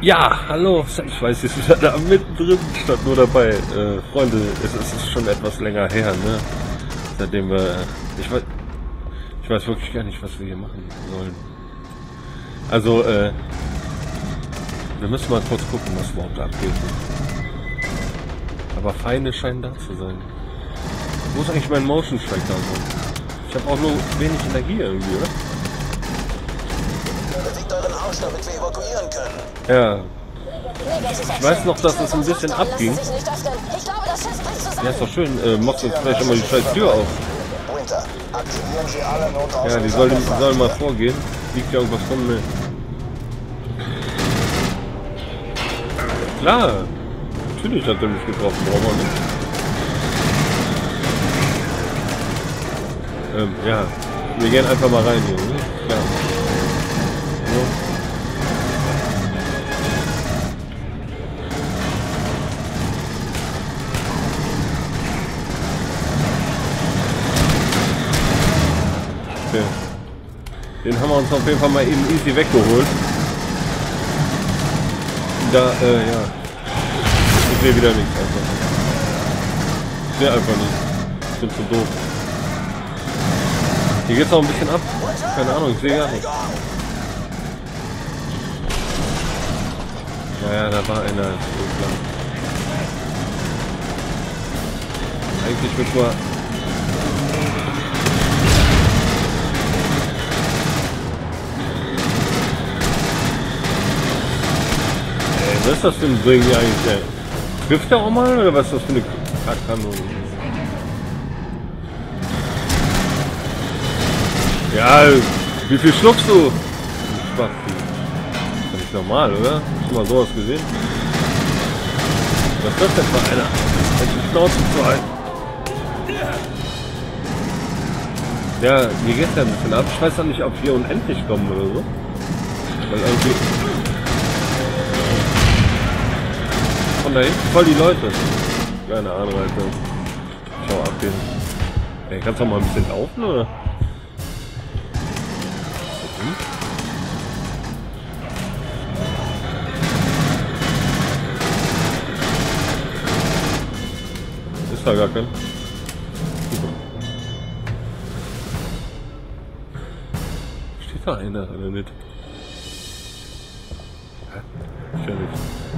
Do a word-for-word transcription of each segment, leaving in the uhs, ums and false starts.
Ja, hallo, ich weiß, ich bin da mittendrin, statt nur dabei. Äh, Freunde, es, es ist schon etwas länger her, ne? Seitdem wir... Ich weiß, ich weiß wirklich gar nicht, was wir hier machen sollen. Also, äh... wir müssen mal kurz gucken, was überhaupt abgeht. Aber Feinde scheinen da zu sein. Wo ist eigentlich mein Motion Tracker? Ich habe auch nur wenig Energie irgendwie, oder? Bewegt euren Arsch, damit wir evakuieren können. Ja. Ich weiß noch, dass es ein bisschen abging. Ja, ist doch schön. Äh, machst du vielleicht immer die scheiß Tür auf. Winter, aktivieren Sie alle Notausgänge. Ja, die sollen, sollen mal vorgehen. Liegt ja irgendwas von mir. Klar. Natürlich hat er mich getroffen. Brauchen wir nicht. Ähm, ja. Wir gehen einfach mal rein hier, ne? Klar. So. Okay. Den haben wir uns auf jeden Fall mal eben easy weggeholt. Da, äh, ja. Ich sehe wieder nichts einfach. Ich sehe einfach nicht. Ich bin zu doof. Hier geht's auch ein bisschen ab. Keine Ahnung, ich sehe gar nichts. Ja, ja, da war einer. Eigentlich wird nur... Ey, was ist das für ein Ding hier eigentlich, ey? Trifft der auch mal, oder was ist das für eine Kackkanone? Ja, wie viel schluckst du? Spaß. Das ist nicht normal, oder? Hast du mal sowas gesehen? Was ist das denn für einer? Jetzt die Schnauze zu halten. Ja, hier geht's ja ein bisschen ab. Ich weiß auch nicht, ob wir unendlich kommen oder so. Weil irgendwie... Von da hinten voll die Leute. Keine Ahnung, Alter. Schau abgehen. Ey, kannst du auch mal ein bisschen laufen, oder? Ist da gar kein. Super. Steht da einer oder nicht? Hä? Ich ja nicht.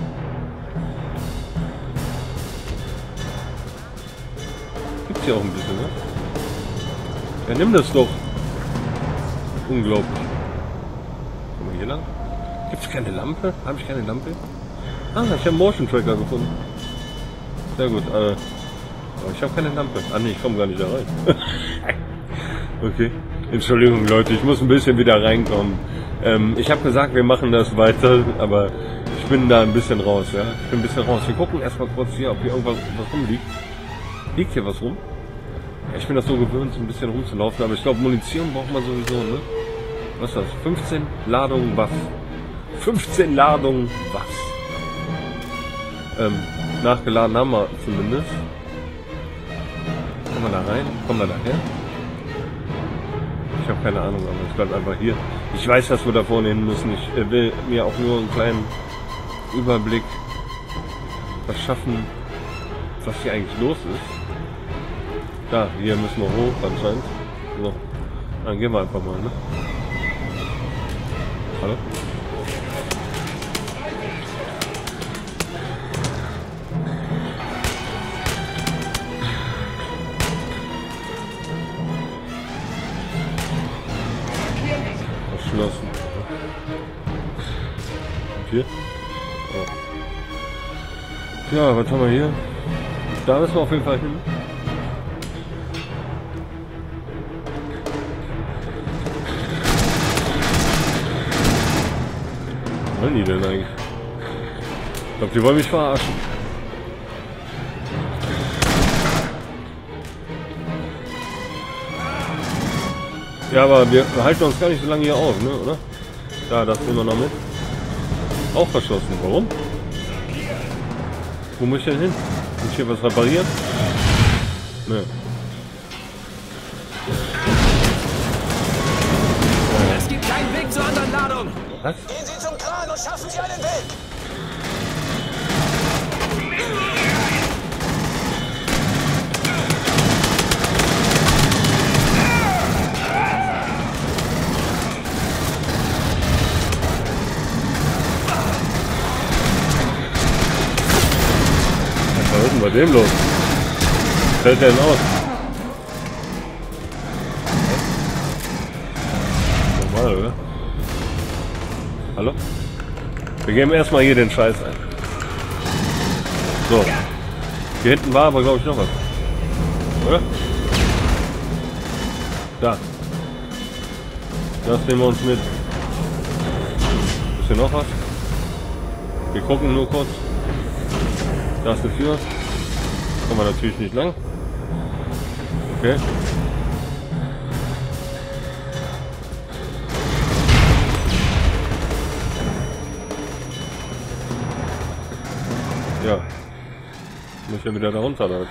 Gibt's hier auch ein bisschen, ne? Ja, nimm das doch. Unglaublich. Guck mal hier lang. Gibt's keine Lampe? Habe ich keine Lampe? Ah, ich habe einen Motion Tracker gefunden. Sehr gut. Äh, aber ich habe keine Lampe. Ah ne, ich komme gar nicht da rein. Okay. Entschuldigung Leute, ich muss ein bisschen wieder reinkommen. Ähm, ich habe gesagt, wir machen das weiter, aber ich bin da ein bisschen raus, ja. Ich bin ein bisschen raus. Wir gucken erstmal kurz hier, ob hier irgendwas was rumliegt. Liegt hier was rum? Ja, ich bin das so gewöhnt, so ein bisschen rumzulaufen, aber ich glaube Munition braucht man sowieso, ne? Was ist das? fünfzehn Ladungen was? fünfzehn Ladungen was? Ähm, nachgeladen haben wir zumindest. Kommen wir da rein? Kommen wir daher? Ich habe keine Ahnung, aber ich bleib einfach hier. Ich weiß, dass wir da vorne hin müssen. Ich äh, will mir auch nur einen kleinen Überblick verschaffen, was hier eigentlich los ist. Da, hier müssen wir hoch anscheinend. So, dann gehen wir einfach mal, ne? Hallo? Verschlossen. Hier? Oh. Ja, was haben wir hier? Da müssen wir auf jeden Fall hin. Was wollen die denn eigentlich? Ich glaube, die wollen mich verarschen. Ja, aber wir halten uns gar nicht so lange hier auf, ne, oder? Da, das nehmen wir noch mit. Auch verschlossen. Warum? Wo muss ich denn hin? Muss ich hier was reparieren? Ne. Es gibt keinen Weg zur anderen Ladung. Was? Gehen Sie zum Kran und schaffen Sie einen Weg. denn bei dem los? Fällt der denn aus? Normal, oder? Hallo? Wir geben erstmal hier den Scheiß ein. So. Hier hinten war aber, glaube ich, noch was. Oder? Da. Das nehmen wir uns mit. Ist hier noch was? Wir gucken nur kurz. Da ist eine Tür. Kommen wir natürlich nicht lang. Okay. Ja. Muss ja wieder da runter. Da.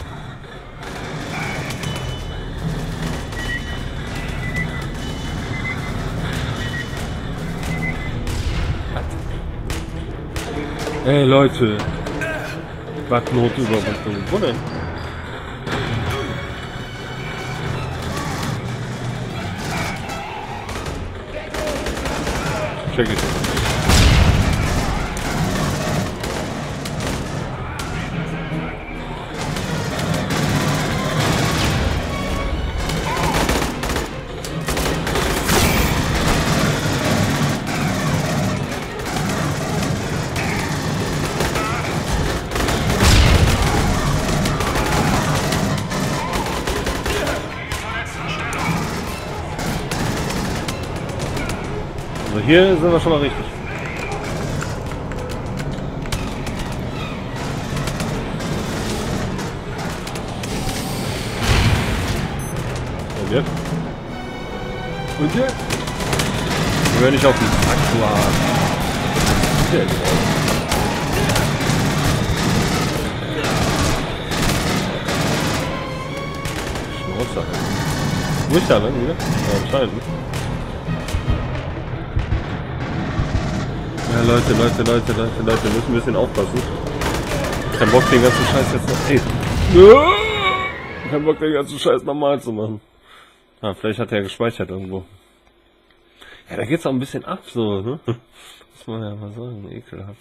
Hey Leute. Backnotüberwachung. Wo denn? Check it. Also hier sind wir schon mal richtig. Und jetzt? Und jetzt? Wir werden nicht auf den Sack warten. Sehr genau. Schnauzer. Wo ist der denn wieder? Ja, anscheinend. Ja, Leute, Leute, Leute, Leute, Leute, wir müssen ein bisschen aufpassen. Kein Bock, den ganzen Scheiß jetzt noch... Ey. Kein Bock, den ganzen Scheiß nochmal zu machen. Ah, vielleicht hat er ja gespeichert irgendwo. Ja, da geht's auch ein bisschen ab, so, ne? Muss man ja mal sagen, ekelhaft.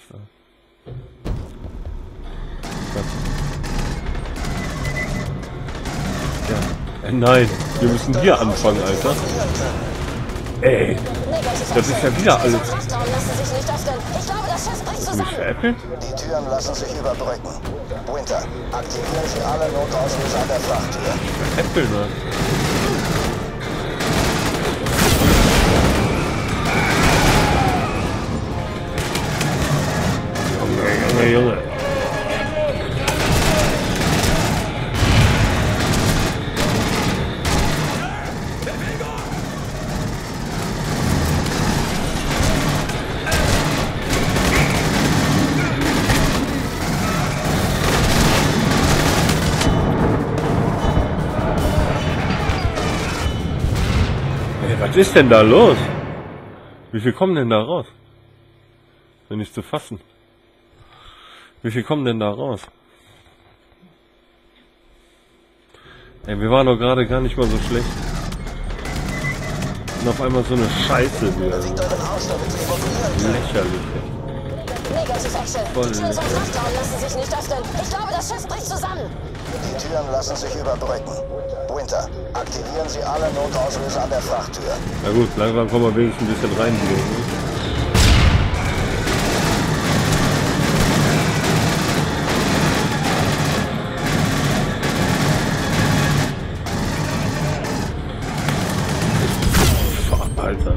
Ja. Äh, nein, wir müssen hier anfangen, Alter. Ey, das ist ja wieder alles. Willst du mich veräppeln? Die Türen lassen sich überbrücken. Winter, aktivieren Sie alle Notauslöser an der Frachttür. Veräppeln, ne? Junge, Junge, Junge. Was ist denn da los? Wie viel kommen denn da raus? Bin nicht zu fassen. Wie viel kommen denn da raus? Ey, wir waren doch gerade gar nicht mal so schlecht. Und auf einmal so eine Scheiße wieder. Lächerlich. Voll lächerlich. Lassen sich nicht öffnen. Ich glaube, das Schiff bricht zusammen. Die Türen lassen sich überbrücken. Winter, aktivieren Sie alle Notauslöser an der Frachttür. Na gut, langsam kommen wir wenigstens ein bisschen rein wieder. Fuck, Alter.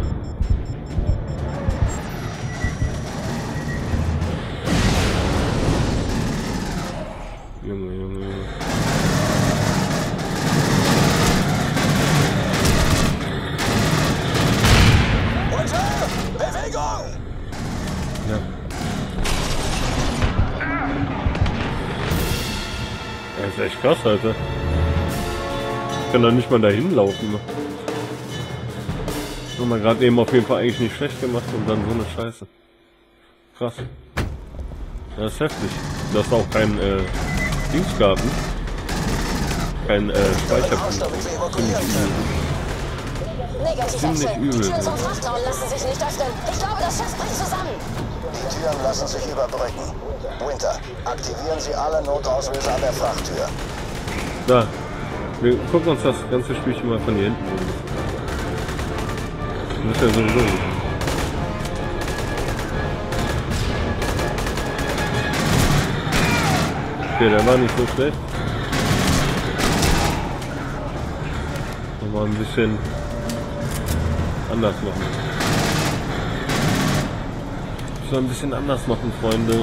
Junge, Junge, Junge. Ja. Das ist echt krass, Alter. Ich kann doch nicht mal dahin laufen. Haben wir gerade eben auf jeden Fall eigentlich nicht schlecht gemacht und dann so eine Scheiße. Krass. Das ist heftig. Das ist auch kein äh, Dingsgarten. Kein äh, Speicherpunkt. Ziemlich übel. Ziemlich übel. Die Türen zum Frachtraum lassen sich nicht öffnen. Ich glaube, das Schiff bricht zusammen. Die Türen lassen sich überbrücken. Winter, aktivieren Sie alle Notauslöser an der Frachttür. Da. Wir gucken uns das ganze Spielchen mal von hier hinten an. Das ist ja sowieso gut. Okay, der war nicht so schlecht. Nochmal ein bisschen anders machen. So ein bisschen anders machen, Freunde.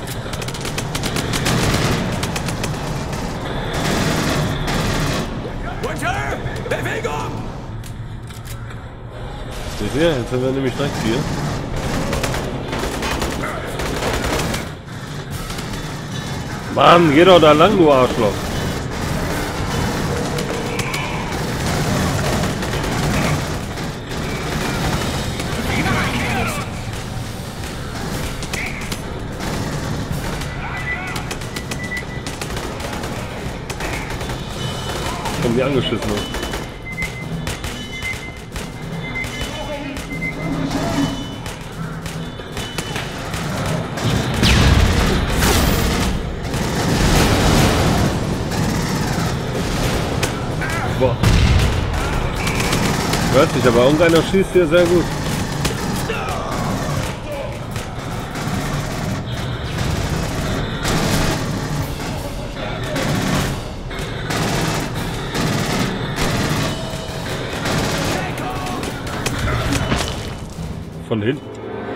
Bewegung! Seht ihr? Jetzt sind wir nämlich direkt hier. Mann, geh doch da lang, du Arschloch. Kommen die angeschissen. Boah. Hört sich aber, irgendeiner schießt hier sehr gut. Von hinten.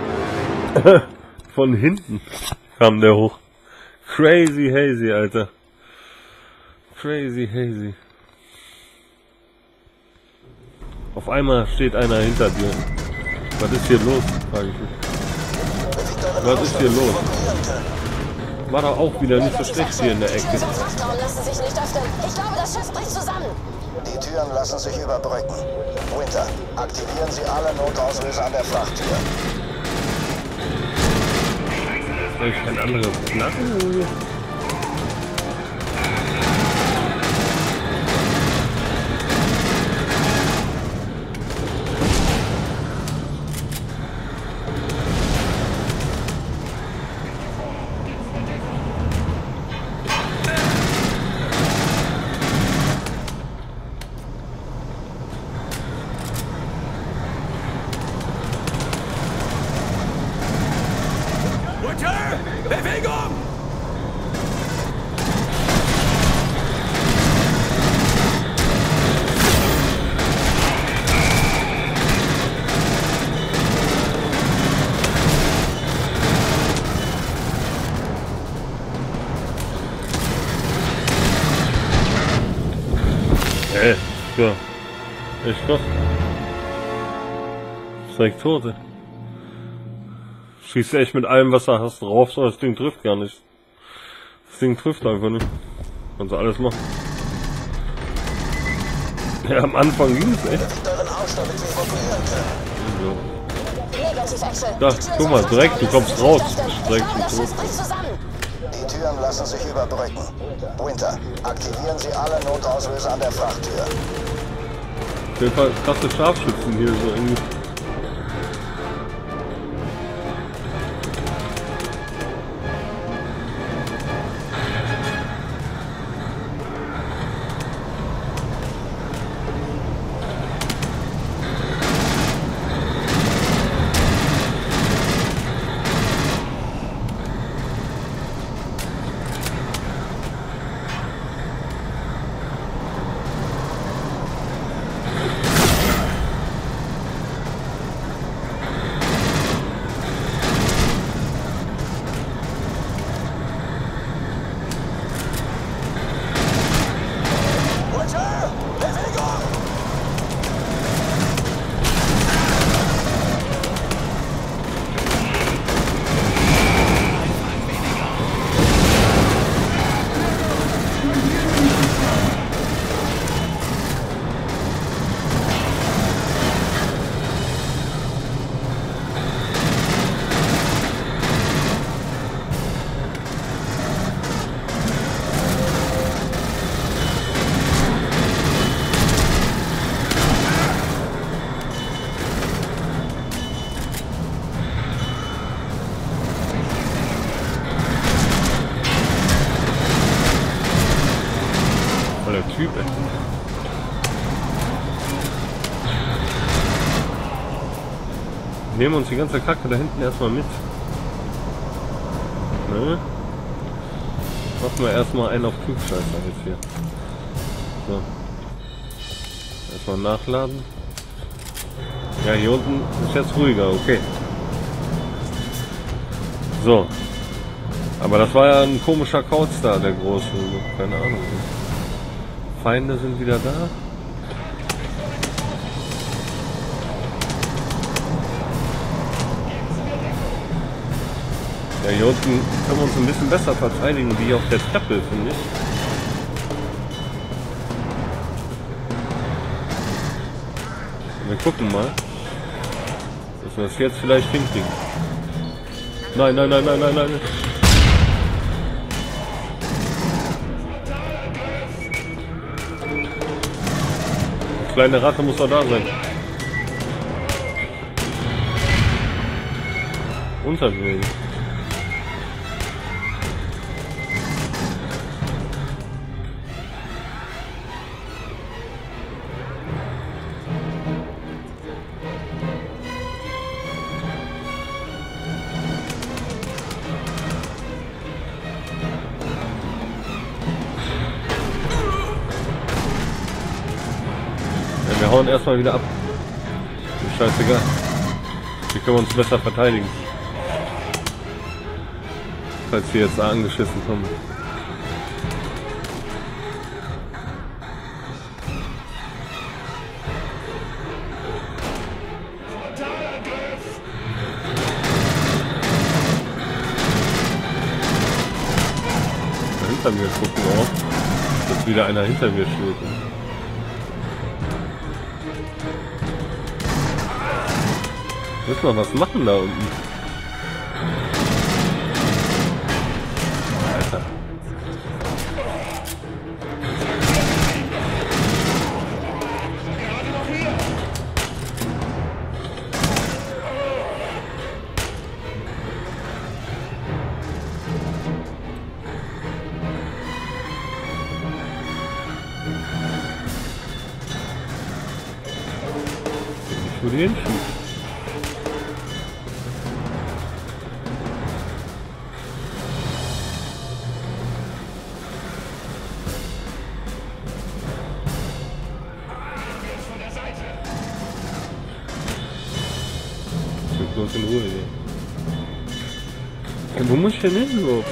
Von hinten kam der hoch. Crazy Hazy, Alter. Crazy Hazy. Auf einmal steht einer hinter dir. Was ist hier los? Frage ich mich. Was ist hier los? War doch auch wieder nicht so schlecht hier in der Ecke. Die Türen lassen sich überbrücken. Winter, aktivieren Sie alle Notauslöser an der Frachttür. Soll ich kein anderes knacken? Bewegung! Ey, ja. Echt doch. Zeig Tote. Schießt echt mit allem, was du hast, drauf, so das Ding trifft gar nicht. Das Ding trifft einfach nicht. Kannst du alles machen. Ja, am Anfang ging es echt. So. Da, guck mal, direkt, du kommst raus. Direkt zum Tod. Die Türen lassen sich überbrücken. Winter, aktivieren Sie alle Notauslöser an der Frachttür. Auf jeden Fall krasse Scharfschützen hier so irgendwie. nehmen uns die ganze Kacke da hinten erstmal mit. Ne? Machen wir erstmal einen auf Klugscheißer jetzt hier. So. Erstmal nachladen. Ja, hier unten ist jetzt ruhiger, okay. So. Aber das war ja ein komischer Kauz da, der große. Keine Ahnung. Feinde sind wieder da. Ja, hier unten können wir uns ein bisschen besser verteidigen, wie auf der Treppe, finde ich. Wir gucken mal, dass wir das jetzt vielleicht hinkriegen. Nein, nein, nein, nein, nein, nein. Die kleine Ratte muss doch da sein. Unterbewegen. Wir hauen erstmal wieder ab. Ist scheißegal. Hier können wir uns besser verteidigen. Falls wir jetzt da angeschissen kommen. Da hinter mir gucken auch, dass wieder einer hinter mir steht. Müssen wir was machen da unten? Alter. Ich würde hinschießen. Bloß in Ruhe hier. Ja, wo muss ich denn hin überhaupt?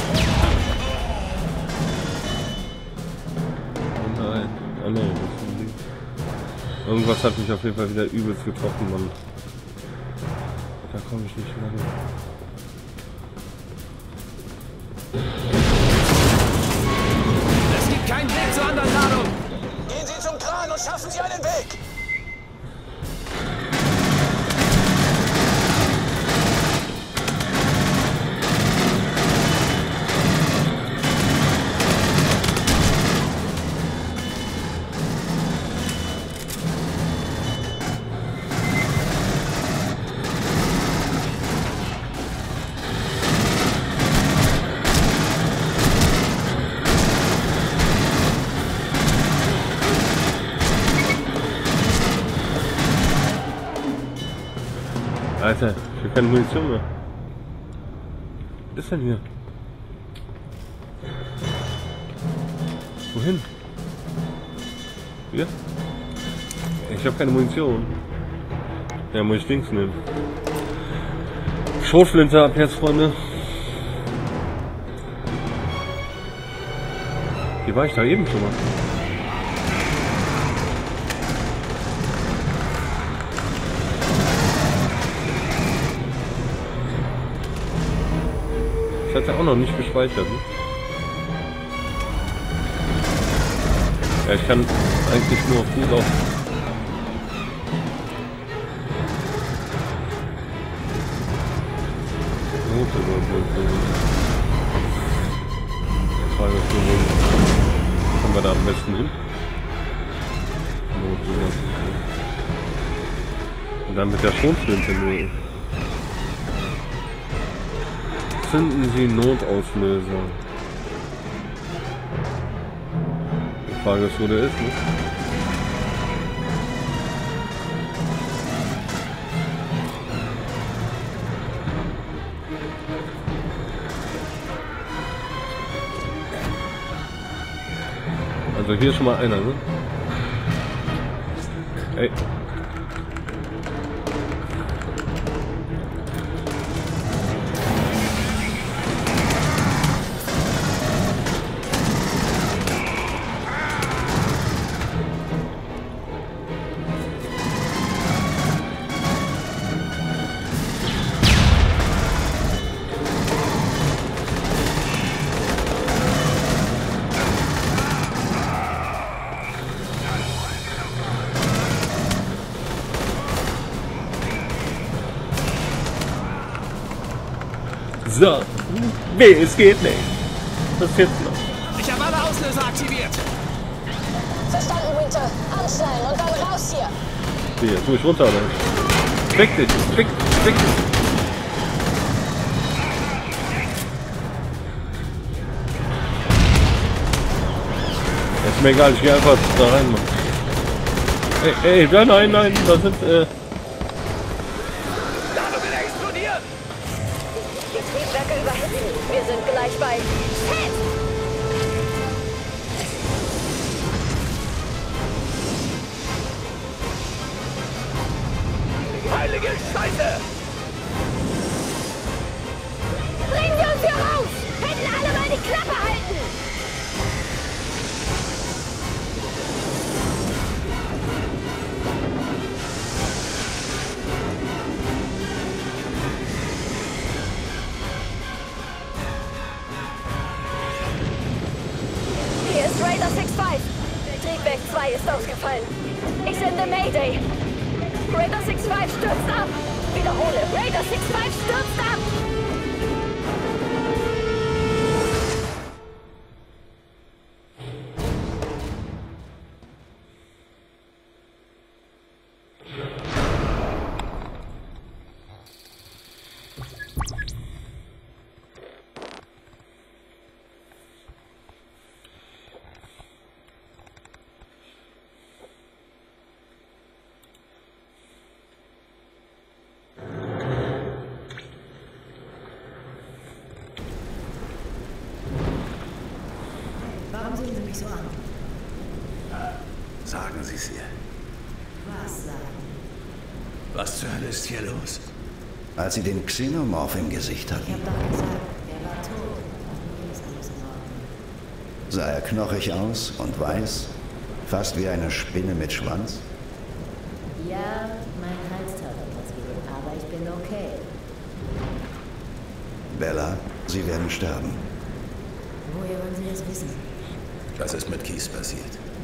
Oh nein. Oh nein, das ist ein Ding. Irgendwas hat mich auf jeden Fall wieder übelst getroffen, Mann. Da komme ich nicht mehr hin. Es gibt keinen Weg zur anderen Ladung! Gehen Sie zum Kran und schaffen Sie einen Weg! Alter, ich habe keine Munition mehr. Was ist denn hier? Wohin? Hier? Ich habe keine Munition. Ja, muss ich Dings nehmen. Schrotflinte ab jetzt, Freunde. Hier war ich da eben schon mal. Das hat er auch noch nicht gespeichert. Ne? Ja, ich kann eigentlich nur auf gut auf. Note oder so. Die Frage ist nur, wo kommen wir da am besten hin? Note, und dann mit der Schrotflinte nur. Zünden Sie Notauslöser. Die Frage ist, wo der ist, ne? Also hier ist schon mal einer, ne? Ey. So, weh, es geht nicht. Was ist jetzt noch? Ich habe alle Auslöser aktiviert. Verstanden, Winter. Anschnallen und dann raus hier. Hier, tu ich runter, oder? Fick dich, fick, fick dich. Ist mir egal, ich geh einfach da rein, Mann. Ey, ey, nein, nein, nein, da sind, äh... Triebwerke überhitzen. Wir sind gleich bei Set. Heilige Scheiße! Bringen wir uns hier raus! Hätten alle mal die Klappe halten! Raider sechs fünf. Triebwerk zwei ist ausgefallen. Ich sende Mayday. Raider sechs fünf stürzt ab. Wiederhole, Raider sechs fünf stürzt ab. Warum sehen Sie mich so an? Sagen Sie es ihr. Was sagen? Was zur Hölle ist hier los? Als sie den Xenomorph im Gesicht Ich hatten, hab doch gesagt, er war tot. Hier ist alles in Ordnung. sah er knochig aus und weiß, fast wie eine Spinne mit Schwanz. Ja, mein Hals tat etwas weh, aber ich bin okay. Bella, sie werden sterben. Woher wollen Sie das wissen? Was ist mit Keith passiert?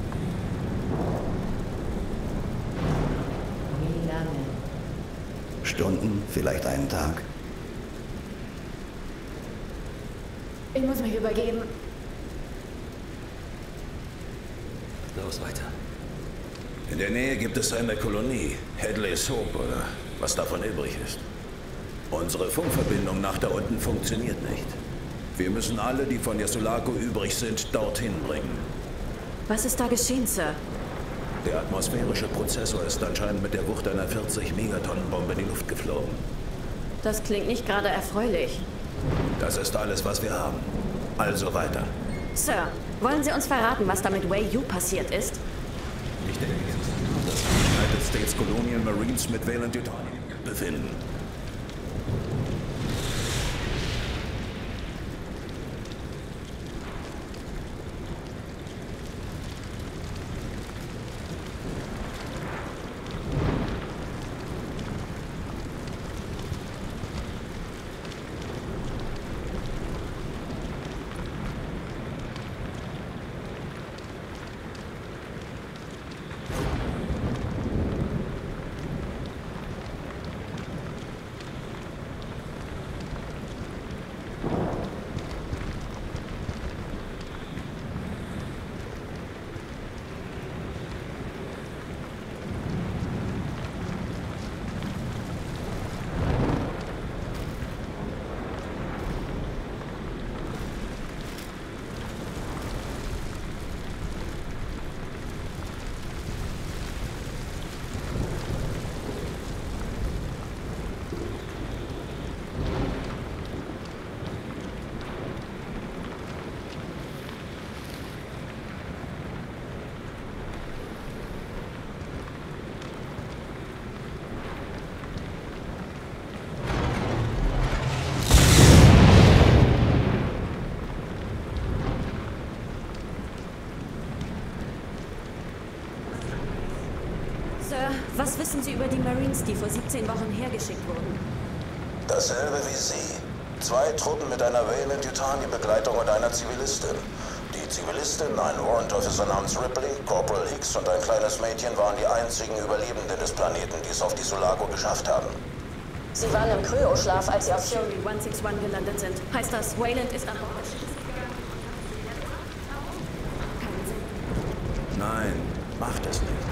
Wie lange? Stunden, vielleicht einen Tag. Ich muss mich übergeben. Los, weiter. In der Nähe gibt es eine Kolonie, Hadley's Hope oder was davon übrig ist. Unsere Funkverbindung nach da unten funktioniert nicht. Wir müssen alle, die von Yasulaco übrig sind, dorthin bringen. Was ist da geschehen, Sir? Der atmosphärische Prozessor ist anscheinend mit der Wucht einer vierzig Megatonnen Bombe in die Luft geflogen. Das klingt nicht gerade erfreulich. Das ist alles, was wir haben. Also weiter. Sir, wollen Sie uns verraten, was da mit Wei Yu passiert ist? Ich denke, es ist gut, dass die United States Colonial Marines mit Valent Utonium befinden. wissen Sie über die Marines, die vor siebzehn Wochen hergeschickt wurden? Dasselbe wie Sie. Zwei Truppen mit einer Weyland-Yutani-Begleitung und einer Zivilistin. Die Zivilistin, ein Warrant Officer namens Ripley, Corporal Hicks und ein kleines Mädchen waren die einzigen Überlebenden des Planeten, die es auf die Sulaco geschafft haben. Sie waren im Kryoschlaf, als sie auf Fury hundertsechsundsechzig gelandet sind. Heißt das, Weyland ist an Bord? Nein, macht es nicht.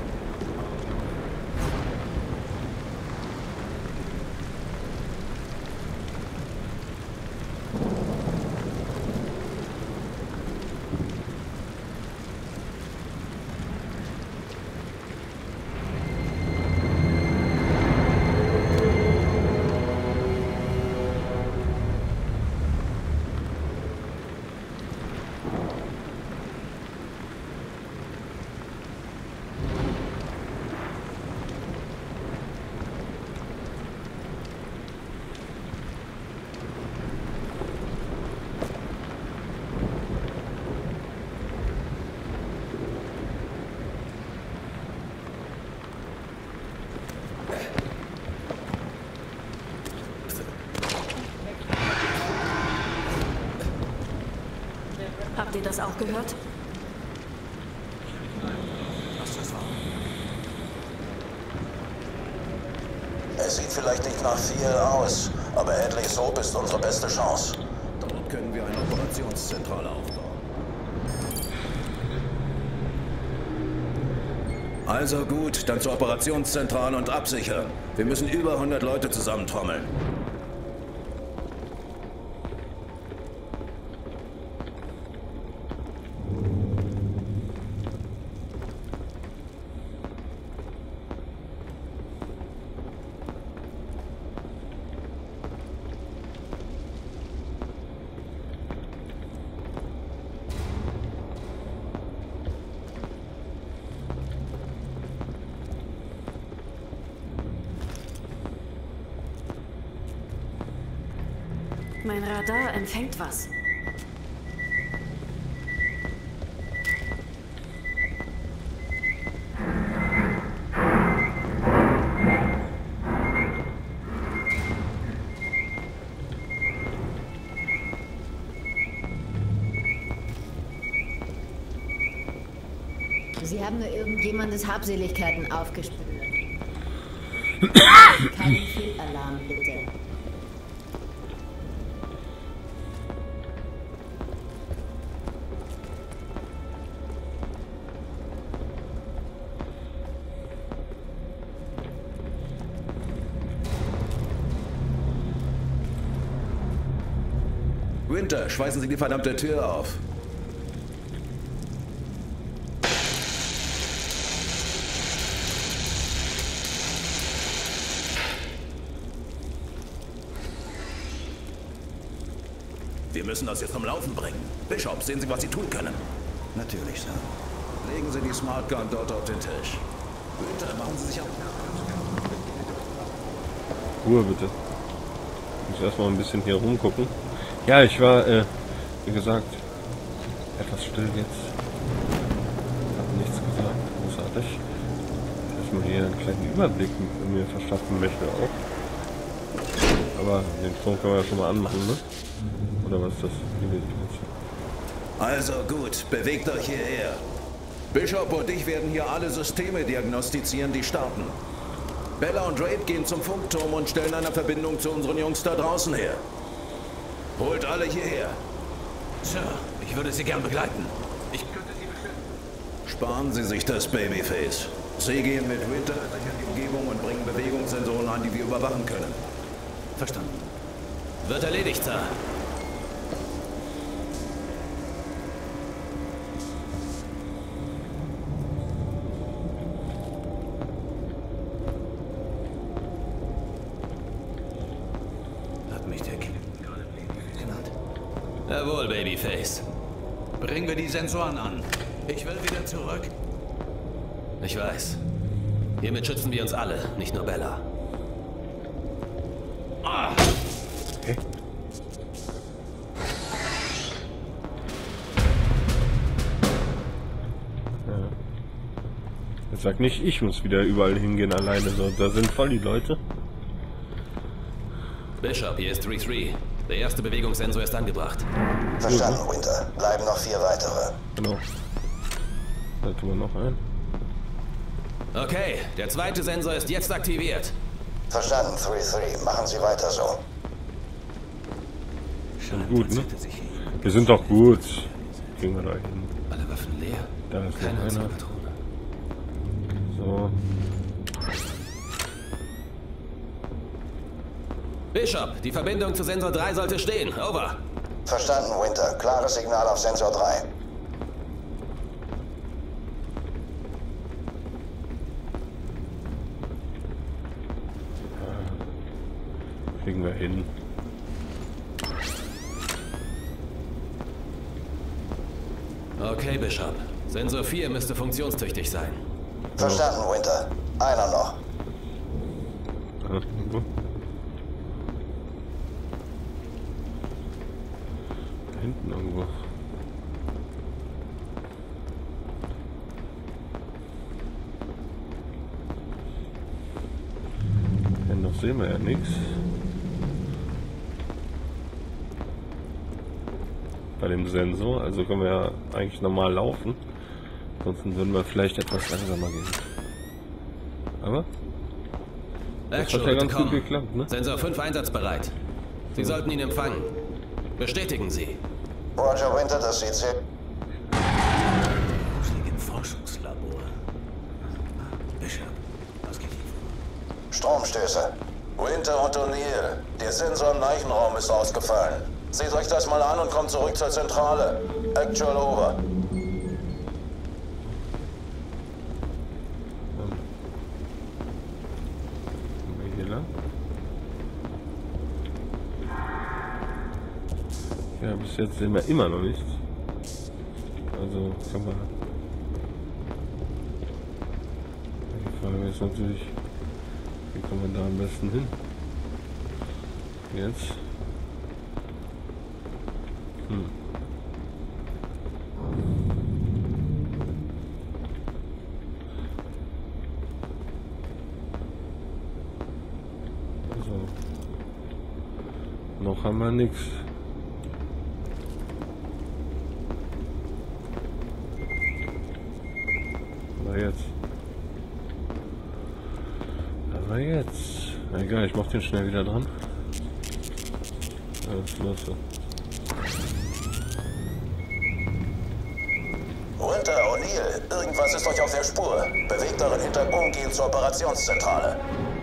Habt ihr das auch gehört? Es sieht vielleicht nicht nach viel aus, aber Hadley's Hope ist unsere beste Chance. Dort können wir eine Operationszentrale aufbauen. Also gut, dann zur Operationszentrale und absichern. Wir müssen über hundert Leute zusammentrommeln. Mein Radar empfängt was. Sie haben nur irgendjemandes Habseligkeiten aufgespürt. Keinen Fehlalarm, bitte. Winter, schweißen Sie die verdammte Tür auf. Wir müssen das jetzt zum Laufen bringen. Bishop, sehen Sie, was Sie tun können. Natürlich, Sir. Legen Sie die Smart Gun dort auf den Tisch. Winter, machen Sie sich auf. Ruhe bitte. Ich muss erstmal ein bisschen hier rumgucken. Ja, ich war, äh, wie gesagt, etwas still jetzt. Hab nichts gesagt, großartig. Erstmal hier einen kleinen Überblick mir verschaffen möchte auch. Aber den Strom können wir ja schon mal anmachen, ne? Oder was ist das? Also gut, bewegt euch hierher. Bishop und ich werden hier alle Systeme diagnostizieren, die starten. Bella und Raid gehen zum Funkturm und stellen eine Verbindung zu unseren Jungs da draußen her. Holt alle hierher. Sir, ich würde Sie gern begleiten. Ich könnte Sie bestimmen. Sparen Sie sich das, Babyface. Sie gehen mit Winter durch die Umgebung und bringen Bewegungssensoren an, die wir überwachen können. Verstanden. Wird erledigt, Sir. Jawohl, Babyface. Bringen wir die Sensoren an. Ich will wieder zurück. Ich weiß. Hiermit schützen wir uns alle, nicht nur Bella. Ah. Okay. Ja. Sag nicht, ich muss wieder überall hingehen alleine. So, da sind voll die Leute. Bishop, hier ist drei drei. Der erste Bewegungssensor ist angebracht. Verstanden, Winter. Bleiben noch vier weitere. Genau. Da tun wir noch einen. Okay, der zweite Sensor ist jetzt aktiviert. Verstanden, drei drei. Machen Sie weiter so. Schon gut, ne? Wir sind doch gut. Kriegen wir da hin. Alle Waffen leer. Da ist Keine noch einer. Patrone. So. Bishop, die Verbindung zu Sensor drei sollte stehen. Over. Verstanden, Winter. Klares Signal auf Sensor drei. Kriegen wir hin. Okay, Bishop. Sensor vier müsste funktionstüchtig sein. Verstanden, Winter. Einer noch. Ja, so. Da hinten irgendwo. Ja, noch sehen wir ja nichts. Bei dem Sensor, also können wir ja eigentlich normal laufen. Ansonsten würden wir vielleicht etwas langsamer gehen. Aber das Action, hat ja ganz kommen. gut geklappt, ne? Sensor fünf einsatzbereit. Sie sollten ihn empfangen. Bestätigen Sie. Roger, Winter, das sieht sehr... Im Forschungslabor. Bishop, was geht hier vor? Stromstöße. Winter und O'Neill. Der Sensor im Leichenraum ist ausgefallen. Seht euch das mal an und kommt zurück zur Zentrale. Actual over. Hier lang. Ja, bis jetzt sehen wir immer noch nichts. Also kann man. Die Frage ist natürlich, wie kommen wir da am besten hin? Jetzt. Hm. Also. Noch haben wir nichts. Aber jetzt. Aber jetzt. Na egal, ich mach den schnell wieder dran. Alles los. Winter, O'Neill, irgendwas ist euch auf der Spur. Bewegt euren Hintern umgehend zur Operationszentrale.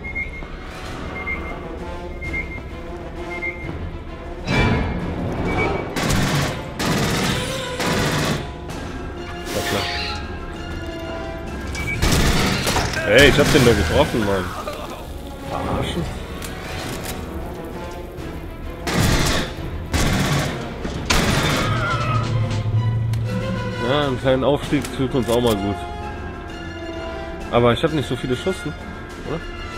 War klar. Hey, ich hab den doch getroffen, Mann. Verarschen? Ja, einen kleinen Aufstieg tut uns auch mal gut. Aber ich habe nicht so viele Schussen, oder?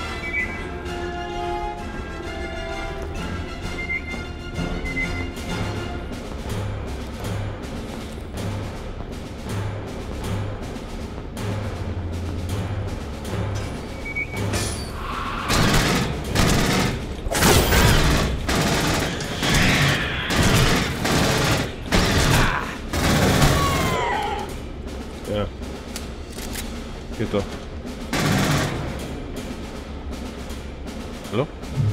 Ja. Geht doch. Hallo?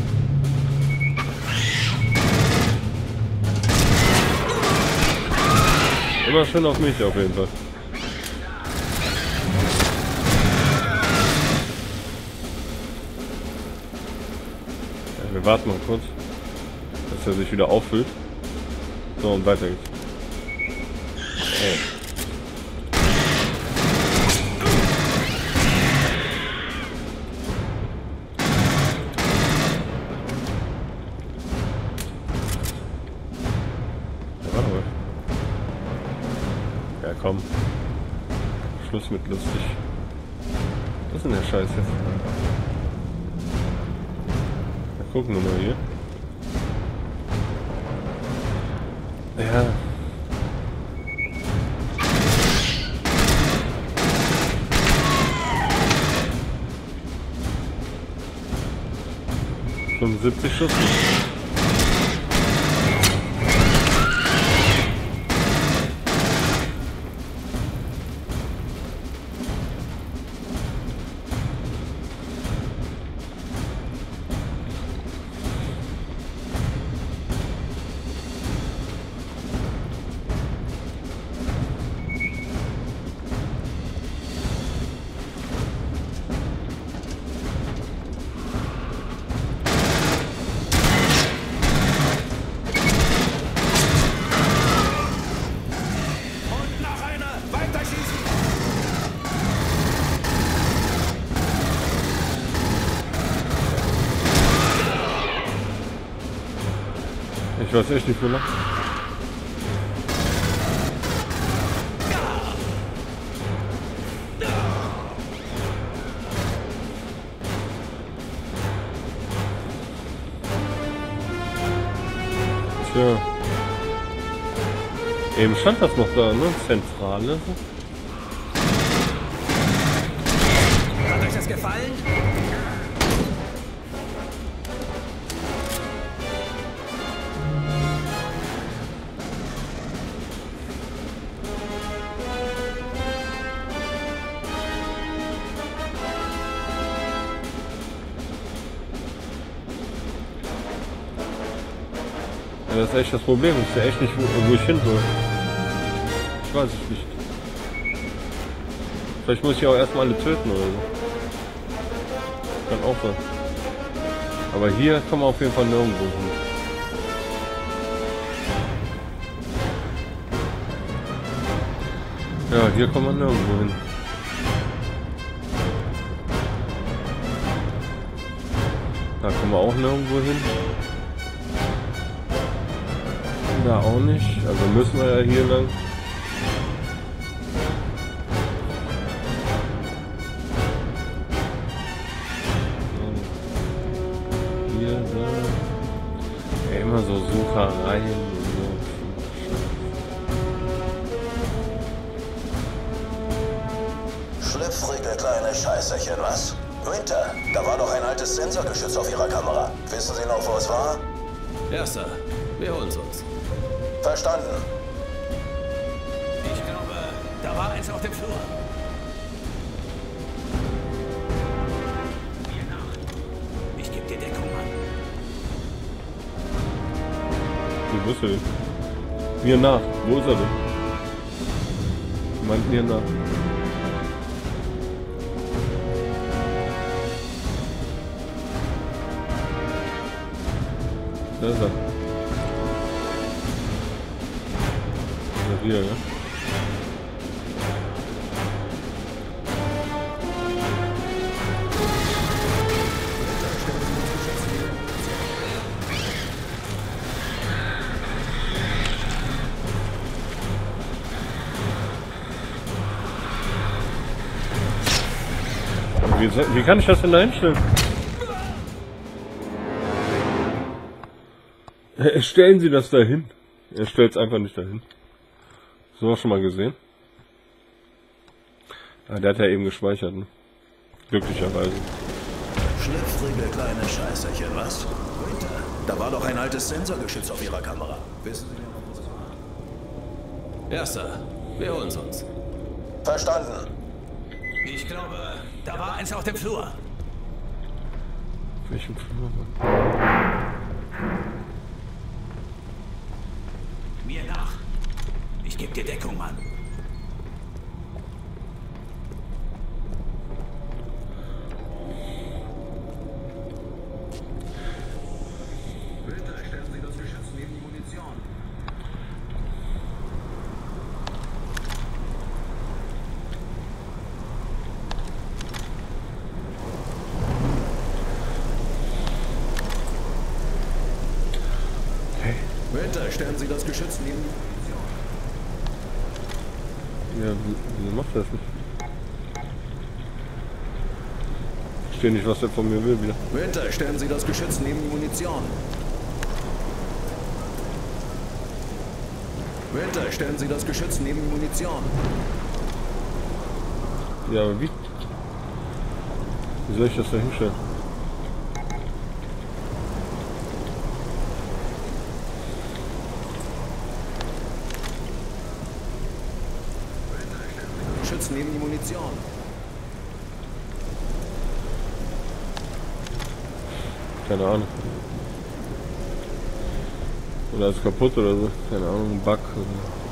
Immer schön auf mich auf jeden Fall. Ja, wir warten mal kurz, dass er sich wieder auffüllt. So, und weiter geht's. Hey. Ja, komm. Schluss mit lustig. Was ist denn der Scheiß jetzt? Na, gucken wir mal hier. Ja. fünfundsiebzig Schuss. Ich weiß echt nicht, wo noch. Tja. Eben stand das noch da, ne? Zentrale. Hat euch das gefallen? Ja, das ist echt das Problem. Ich weiß echt nicht, wo, wo ich hin soll. Ich weiß es nicht. Vielleicht muss ich auch erstmal alle töten oder so. Kann auch sein. Aber hier kommen wir auf jeden Fall nirgendwo hin. Ja, hier kommen wir nirgendwo hin. Da kommen wir auch nirgendwo hin. Da auch nicht, also müssen wir ja hier lang. Hier, da. Ja, immer so Suchereien und so. Schlüpfrige kleine Scheißerchen, was? Winter, da war doch ein altes Sensorgeschütz auf Ihrer Kamera. Wissen Sie noch, wo es war? Ja, Sir. Wir holen's uns. Verstanden. Ich glaube, da war eins auf dem Flur. Mir nach. Ich gebe dir Deckung, Mann. Wo ist er denn? Mir nach. Wo ist er denn? Meint mir nach. Da ist er. Hier, ja. Wie, wie kann ich das denn da hinstellen? Stellen Sie das da hin. Er stellt es einfach nicht dahin. Das haben wir schon mal gesehen. Ah, der hat ja eben gespeichert, ne? Glücklicherweise. Schlüpfrige kleine Scheißerchen, was? Winter, da war doch ein altes Sensorgeschütz auf Ihrer Kamera. Wissen Sie noch, wo es war? Ja, Sir. Wir holen's uns. Verstanden. Ich glaube, da war eins auf dem Flur. Welchen Flur? Mir nach. Ich gebe dir Deckung, Mann. Bitte stellen Sie das Geschütz neben die Munition. Hey. Winter, stellen Sie das Geschütz neben die Munition. Ja, wieso macht er das nicht? Ich verstehe nicht, was er von mir will wieder. Winter, stellen Sie das Geschütz neben die Munition. Winter, stellen Sie das Geschütz neben die Munition. Ja, aber wie? Wie soll ich das da hinstellen? Holz neben die Munition. Keine Ahnung. Oder ist kaputt oder so. Keine Ahnung, ein Bug. Oder